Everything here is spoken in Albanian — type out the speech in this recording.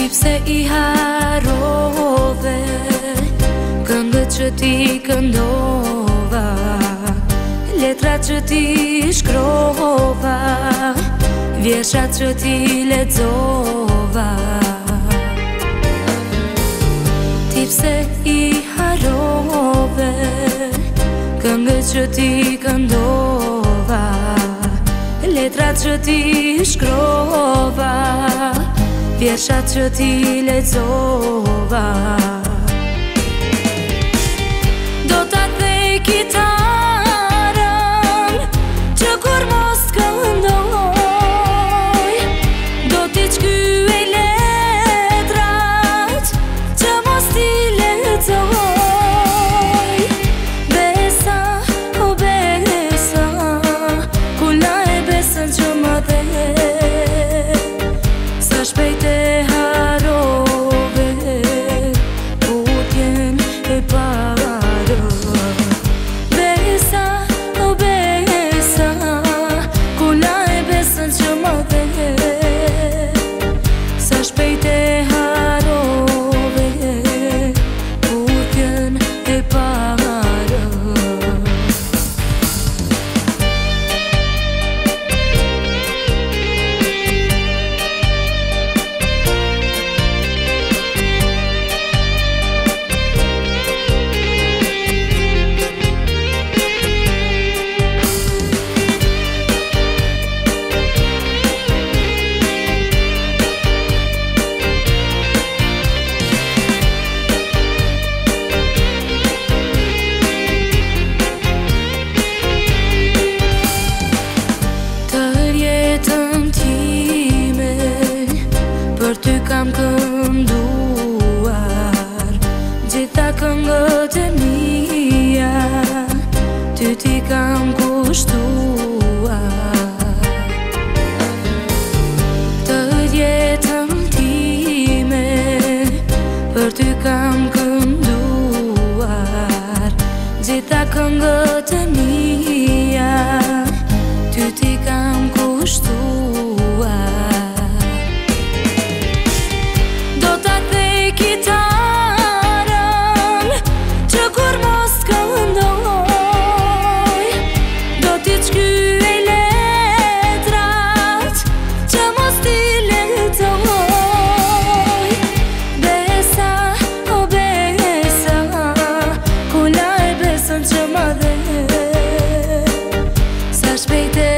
Ti pse I harove këngët që ti këndova, letrat që ti shkrova, vjershat që ti lexova. Ti pse I harove këngët që ti këndova, letrat që ti shkrova, vjershat që ti lexova. Do ta thej kitarën që kur mos këndoj, do t'i shkyej letrat që mos t'i lexoj. Besa, o besa, kula e besën që më dhe, sa shpejt e harove putjen e parë. Besa, o besa, kula e besën që më dhe, sa shpejt e harove putjen e parë. Për ty kam kënduar gjitha këngët e mia, ty ti kam kushtuar. Të jetën time për ty kam kënduar gjitha këngët e mia, ty ti kam kushtuar. Kitarën që kur mos këndoj, do t'i shkyej letrat që mos t'i lexoj. Besa, o besa, kula e besën që më dhe, sa shpejt e